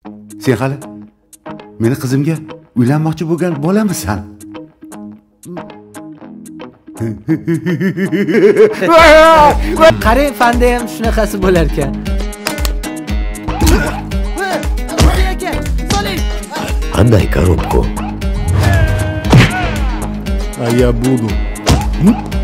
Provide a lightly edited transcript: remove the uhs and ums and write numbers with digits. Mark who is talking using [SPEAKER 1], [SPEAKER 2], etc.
[SPEAKER 1] Sen hali meni qizimga uylanmoqchi bo'lgan bolamisan?
[SPEAKER 2] Qarang, fanda ham shunaqasi bo'lar ekan.
[SPEAKER 3] Qanday коробку?
[SPEAKER 4] А я буду.